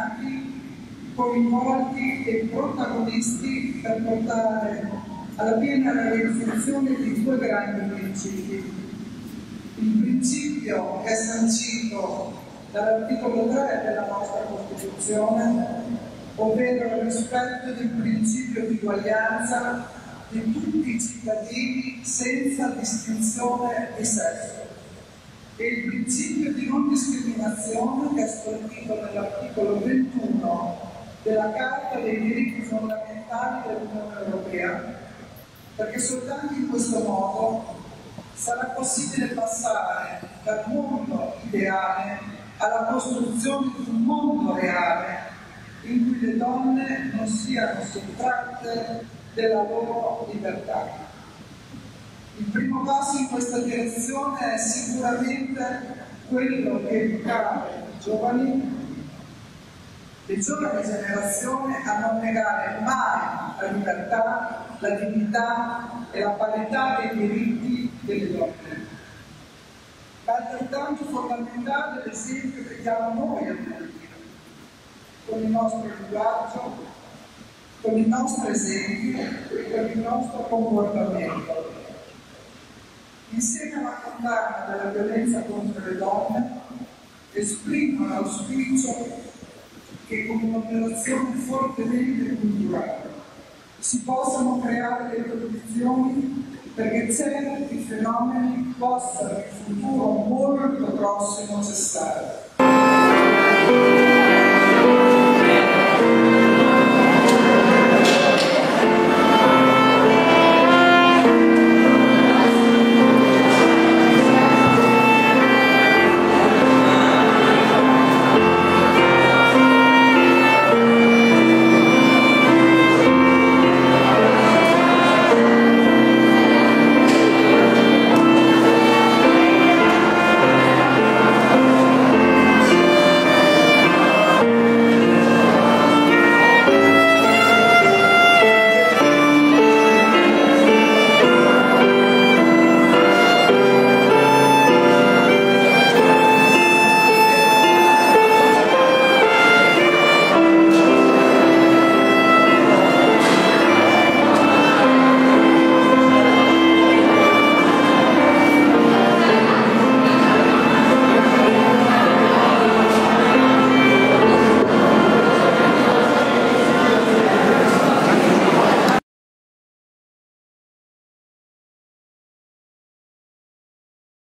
impegnati, coinvolti e protagonisti per portare alla piena realizzazione di due grandi principi. Il principio è sancito dall'articolo 3 della nostra Costituzione, ovvero il rispetto del principio di uguaglianza di tutti i cittadini senza distinzione di sesso, e il principio di non discriminazione che è stabilito nell'articolo 21 della Carta dei diritti fondamentali dell'Unione Europea, perché soltanto in questo modo sarà possibile passare dal mondo ideale alla costruzione di un mondo reale in cui le donne non siano sottratte della loro libertà. Il primo passo in questa direzione è sicuramente quello che educare le giovani generazioni a non negare mai la libertà, la dignità e la parità dei diritti delle donne. Ma è altrettanto fondamentale l'esempio che diamo noi a dire, con il nostro linguaggio, con il nostro esempio e con il nostro comportamento. Insieme alla condanna della violenza contro le donne, esprimo l'auspicio che con un'operazione fortemente culturale si possano creare le condizioni perché certi fenomeni possano in futuro molto prossimo cessare.